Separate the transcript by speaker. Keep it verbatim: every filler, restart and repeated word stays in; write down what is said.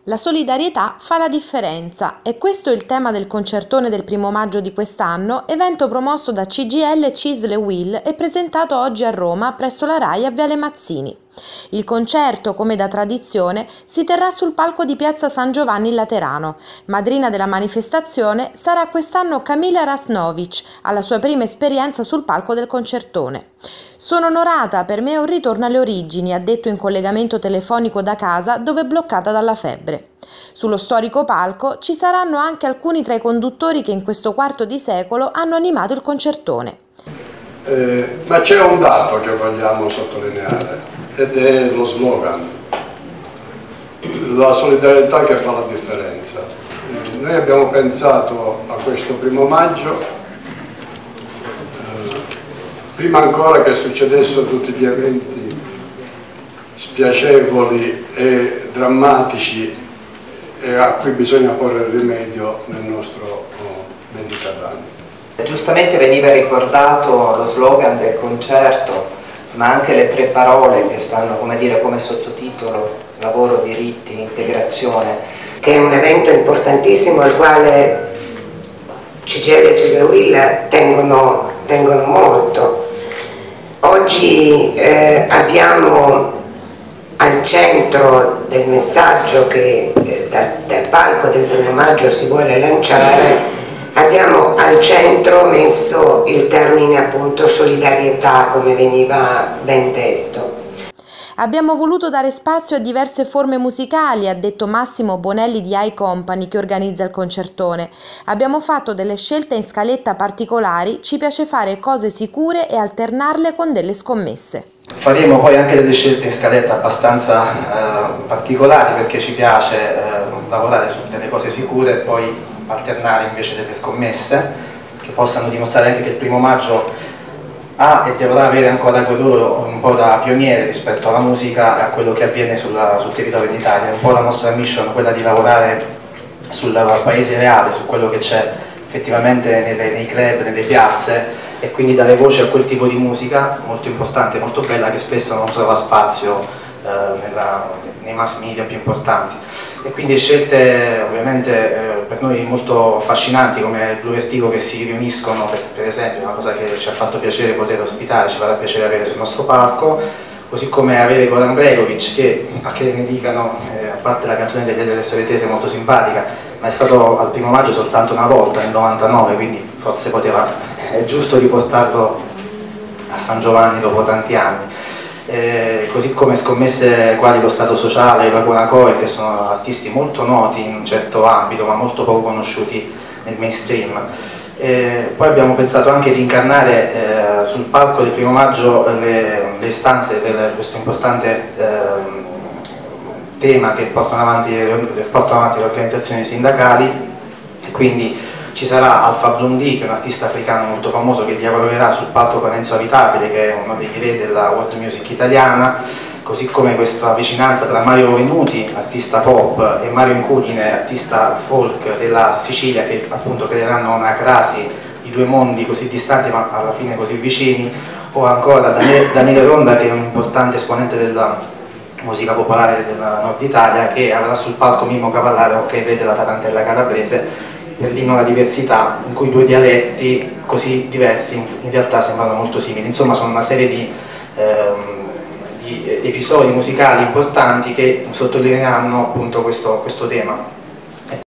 Speaker 1: La solidarietà fa la differenza e questo è il tema del concertone del primo maggio di quest'anno, evento promosso da C G I L, C I S L e U I L e presentato oggi a Roma presso la RAI a Viale Mazzini. Il concerto, come da tradizione, si terrà sul palco di Piazza San Giovanni in Laterano. Madrina della manifestazione sarà quest'anno Kamila Rasnovic, alla sua prima esperienza sul palco del concertone. Sono onorata, per me è un ritorno alle origini, ha detto in collegamento telefonico da casa dove è bloccata dalla febbre. Sullo storico palco ci saranno anche alcuni tra i conduttori che in questo quarto di secolo hanno animato il concertone.
Speaker 2: Eh, ma c'è un dato che vogliamo sottolineare ed è lo slogan, la solidarietà che fa la differenza. Eh, noi abbiamo pensato a questo primo maggio, eh, prima ancora che succedessero tutti gli eventi spiacevoli e drammatici e a cui bisogna porre rimedio nel nostro oh, Mediterraneo.
Speaker 3: Giustamente veniva ricordato lo slogan del concerto, ma anche le tre parole che stanno, come dire, come sottotitolo: lavoro, diritti, integrazione.
Speaker 4: Che è un evento importantissimo al quale C G I L e C I S L e U I L tengono, tengono molto. Oggi eh, abbiamo al centro del messaggio che eh, dal, dal palco del primo maggio si vuole lanciare, abbiamo al centro messo il termine appunto solidarietà, come veniva ben detto.
Speaker 1: Abbiamo voluto dare spazio a diverse forme musicali, ha detto Massimo Bonelli di I Company che organizza il concertone. Abbiamo fatto delle scelte in scaletta particolari, ci piace fare cose sicure e alternarle con delle scommesse.
Speaker 5: Faremo poi anche delle scelte in scaletta abbastanza eh, particolari, perché ci piace eh, lavorare su delle cose sicure e poi alternare invece delle scommesse che possano dimostrare anche che il primo maggio ha e dovrà avere ancora quel ruolo un po' da pioniere rispetto alla musica e a quello che avviene sulla, sul territorio in Italia. Un po' la nostra mission è quella di lavorare sul paese reale, su quello che c'è effettivamente nelle, nei club, nelle piazze, e quindi dare voce a quel tipo di musica molto importante, molto bella, che spesso non trova spazio eh, nella, nei mass media più importanti. E quindi scelte ovviamente eh, per noi molto affascinanti, come il Blu Vertigo, che si riuniscono, per, per esempio, una cosa che ci ha fatto piacere poter ospitare, ci farà piacere avere sul nostro palco, così come avere Goran Bregovic, che a che ne dicano, eh, a parte la canzone degli Elio Soretese molto simpatica, ma è stato al primo maggio soltanto una volta, nel novantanove, quindi forse poteva, è giusto riportarlo a San Giovanni dopo tanti anni. Eh, così come scommesse quali lo Stato Sociale e la Guanacoil, che sono artisti molto noti in un certo ambito ma molto poco conosciuti nel mainstream. Eh, poi abbiamo pensato anche di incarnare eh, sul palco del primo maggio le, le istanze per questo importante eh, tema che portano avanti, portano avanti le organizzazioni sindacali, e quindi ci sarà Alpha Blondy, che è un artista africano molto famoso, che dialogherà sul palco con Enzo Avitabile, che è uno degli re della world music italiana, così come questa vicinanza tra Mario Venuti, artista pop, e Mario Inculine, artista folk della Sicilia, che appunto creeranno una crasi di due mondi così distanti ma alla fine così vicini, o ancora Daniele Ronda, che è un importante esponente della musica popolare del nord Italia, che avrà sul palco Mimmo Cavallaro, che vede la tarantella calabrese, per l'Inno alla diversità, in cui due dialetti così diversi in realtà sembrano molto simili. Insomma, sono una serie di, ehm, di episodi musicali importanti che sottolineeranno appunto questo, questo tema.